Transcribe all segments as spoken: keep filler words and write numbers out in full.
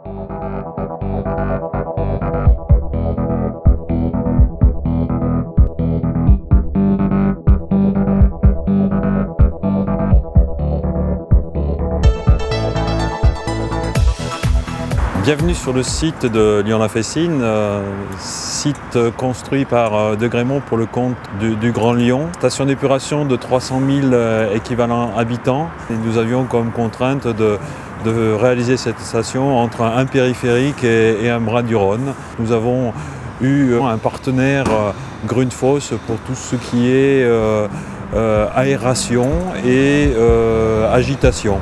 Bienvenue sur le site de Lyon-la-Fessine, euh, site construit par euh, De Grémont pour le compte du, du Grand Lyon. Station d'épuration de trois cent mille euh, équivalents habitants. Et nous avions comme contrainte de, de réaliser cette station entre un périphérique et, et un bras du Rhône. Nous avons eu un partenaire euh, Grundfos pour tout ce qui est euh, euh, aération et euh, agitation.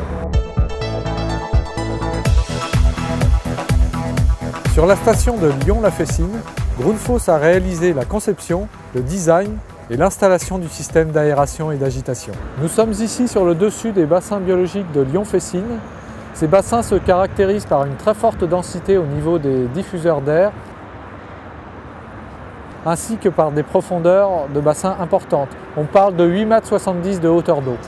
Sur la station de Lyon-la-Fessine, Grundfos a réalisé la conception, le design et l'installation du système d'aération et d'agitation. Nous sommes ici sur le dessus des bassins biologiques de Lyon-Fessine. Ces bassins se caractérisent par une très forte densité au niveau des diffuseurs d'air, ainsi que par des profondeurs de bassins importantes. On parle de huit mètres soixante-dix de hauteur d'eau.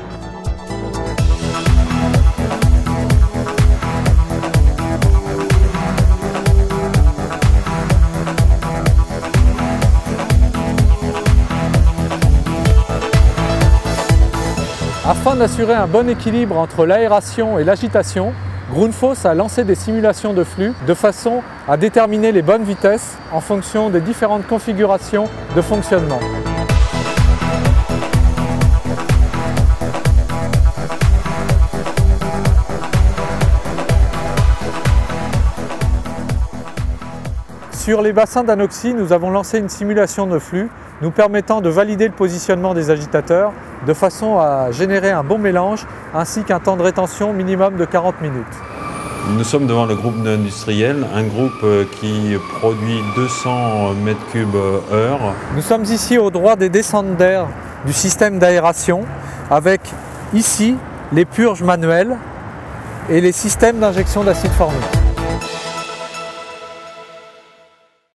Afin d'assurer un bon équilibre entre l'aération et l'agitation, Grundfos a lancé des simulations de flux de façon à déterminer les bonnes vitesses en fonction des différentes configurations de fonctionnement. Sur les bassins d'anoxie, nous avons lancé une simulation de flux nous permettant de valider le positionnement des agitateurs de façon à générer un bon mélange ainsi qu'un temps de rétention minimum de quarante minutes. Nous sommes devant le groupe industriel, un groupe qui produit deux cents mètres cubes heure. Nous sommes ici au droit des descentes d'air du système d'aération avec ici les purges manuelles et les systèmes d'injection d'acide formique.